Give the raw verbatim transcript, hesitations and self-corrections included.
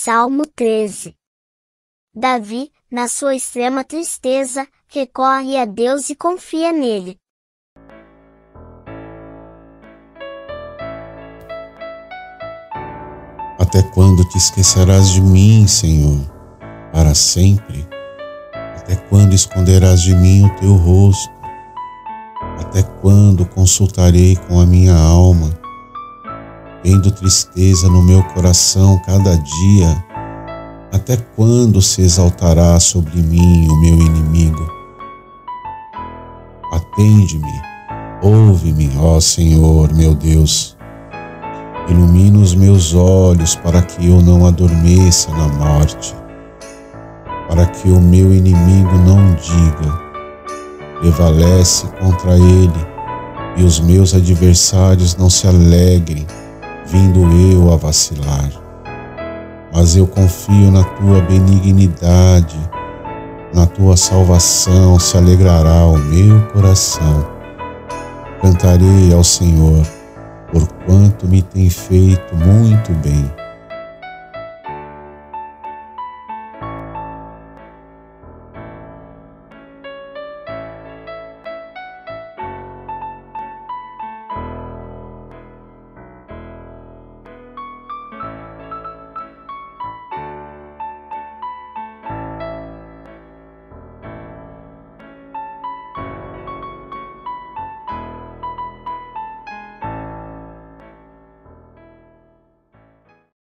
Salmo treze. Davi, na sua extrema tristeza, recorre a Deus e confia nele. Até quando te esquecerás de mim, Senhor? Para sempre? Até quando esconderás de mim o teu rosto? Até quando consultarei com a minha alma, vendo tristeza no meu coração cada dia? Até quando se exaltará sobre mim o meu inimigo? Atende-me, ouve-me, ó Senhor, meu Deus. Ilumina os meus olhos para que eu não adormeça na morte, para que o meu inimigo não diga: prevalece contra ele, e os meus adversários não se alegrem, vindo eu a vacilar. Mas eu confio na tua benignidade, na tua salvação se alegrará o meu coração. Cantarei ao Senhor, porquanto me tem feito muito bem.